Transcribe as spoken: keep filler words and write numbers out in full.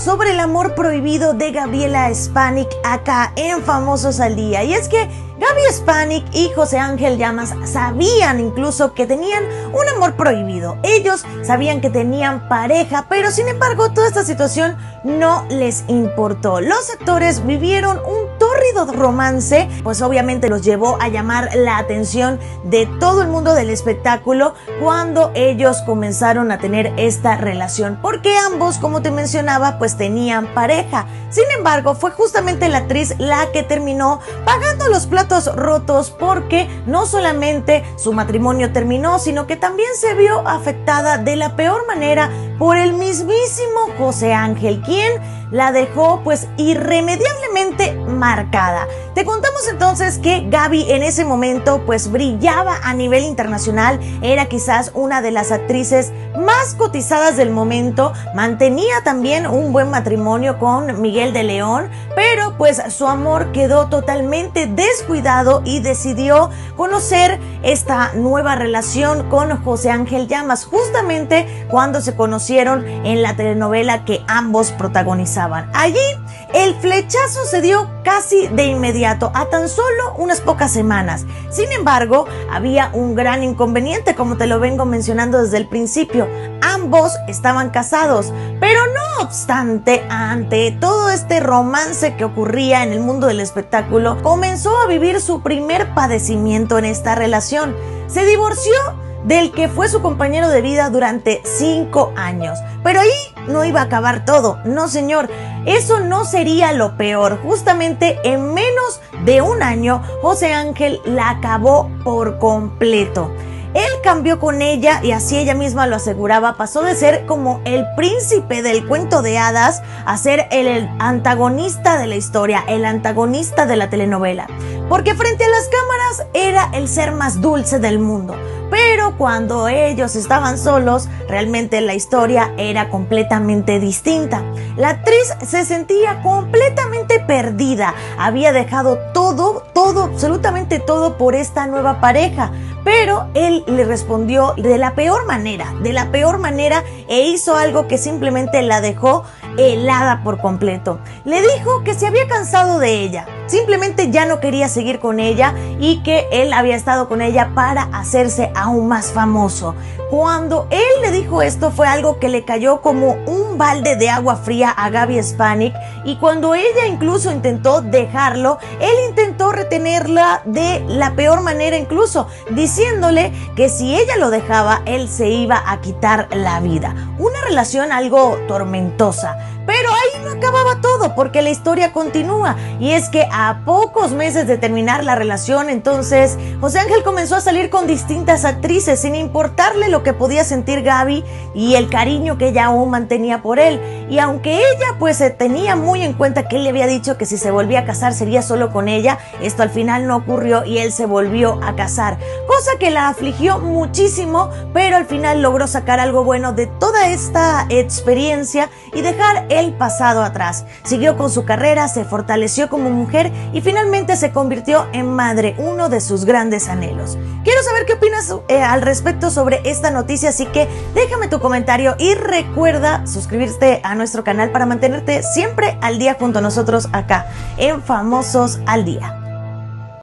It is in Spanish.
sobre el amor prohibido de Gabriela Spanik acá en Famosos al Día. Y es que Gaby Spanik y José Ángel Llamas sabían incluso que tenían un amor prohibido. Ellos sabían que tenían pareja, pero sin embargo toda esta situación no les importó. Los actores vivieron un tórrido romance, pues obviamente los llevó a llamar la atención de todo el mundo del espectáculo cuando ellos comenzaron a tener esta relación, porque ambos, como te mencionaba, pues tenían pareja. Sin embargo, fue justamente la actriz la que terminó pagando los platos rotos, porque no solamente su matrimonio terminó, sino que también se vio afectada de la peor manera por el mismísimo José Ángel, quien la dejó pues irremediablemente marcada. Te contamos entonces que Gaby en ese momento pues brillaba a nivel internacional, era quizás una de las actrices más cotizadas del momento, mantenía también un buen matrimonio con Miguel de León, pero pues su amor quedó totalmente descuidado y decidió conocer esta nueva relación con José Ángel Llamas, justamente cuando se conocieron en la telenovela que ambos protagonizaban. Allí el flechazo se dio casi de inmediato, a tan solo unas pocas semanas. Sin embargo, había un gran inconveniente, como te lo vengo mencionando desde el principio. Ambos estaban casados, pero no obstante, ante todo este romance que ocurría en el mundo del espectáculo, comenzó a vivir su primer padecimiento en esta relación. Se divorció del que fue su compañero de vida durante cinco años. Pero ahí no iba a acabar todo, no señor, eso no sería lo peor. Justamente en menos de un año, José Ángel la acabó por completo. Él cambió con ella y así ella misma lo aseguraba, pasó de ser como el príncipe del cuento de hadas a ser el antagonista de la historia, el antagonista de la telenovela. Porque frente a las cámaras era el ser más dulce del mundo, pero cuando ellos estaban solos, realmente la historia era completamente distinta. La actriz se sentía completamente perdida, había dejado todo, todo, absolutamente todo por esta nueva pareja, pero él le respondió de la peor manera, de la peor manera e hizo algo que simplemente la dejó helada por completo. Le dijo que se había cansado de ella, simplemente ya no quería seguir con ella y que él había estado con ella para hacerse aún más famoso. Cuando él le dijo esto fue algo que le cayó como un balde de agua fría a Gaby Spanik, y cuando ella incluso intentó dejarlo, él intentó retenerla de la peor manera, incluso diciéndole que si ella lo dejaba, él se iba a quitar la vida. Una relación algo tormentosa. Pero ahí no acababa todo, porque la historia continúa, y es que a pocos meses de terminar la relación, entonces José Ángel comenzó a salir con distintas actrices sin importarle lo que podía sentir Gaby y el cariño que ella aún mantenía por él. Y aunque ella pues se tenía muy en cuenta que él le había dicho que si se volvía a casar sería solo con ella, esto al final no ocurrió y él se volvió a casar, cosa que la afligió muchísimo, pero al final logró sacar algo bueno de toda esta experiencia y dejar el pasado atrás. Siguió con su carrera, se fortaleció como mujer y finalmente se convirtió en madre, uno de sus grandes anhelos. Quiero saber qué opinas eh, al respecto sobre esta noticia, así que déjame tu comentario y recuerda suscribirte a nuestro canal para mantenerte siempre al día junto a nosotros acá en Famosos al Día.